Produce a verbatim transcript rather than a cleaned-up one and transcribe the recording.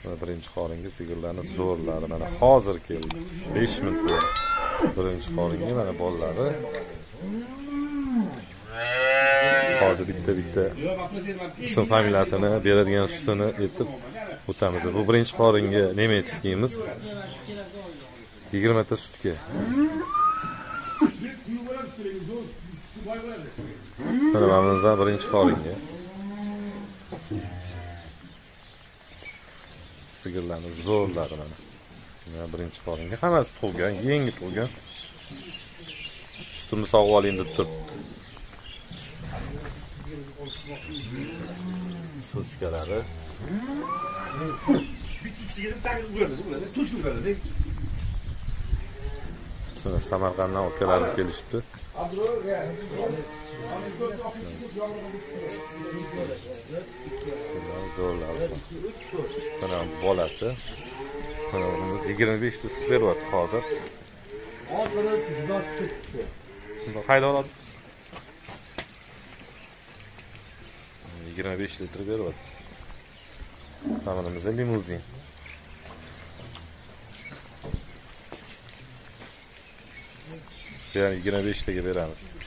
Birinchi qoringa sigirlarni zo'rlari mana hozir keldi. besh minut bo'ldi. Birinchi qoringa mana bolalari. Hozir bitta-bitta ism familiyasini, beradigan sutini aytib o'tamiz. Bu birinchi qoringa nemetskiyimiz. yigirma ta sutga. Mana mamamizdan birinchi qoringa. Sigirlarni zo'rlari mana. Mana birinchi qoringa hammasi tug'gan, yangi tug'gan. Sutini sog'ib oling deb turibdi. So'skalari. Mana Samarqanddan ukalarni kelishdi. Zo'rlar. Mana bolasi. Mana biz yigirma besh ta sut beryapti hozir. Qayda oladi? yigirma besh litr beryapti. Tamanimizda limuzin. Yani yigirma besh taga beramiz.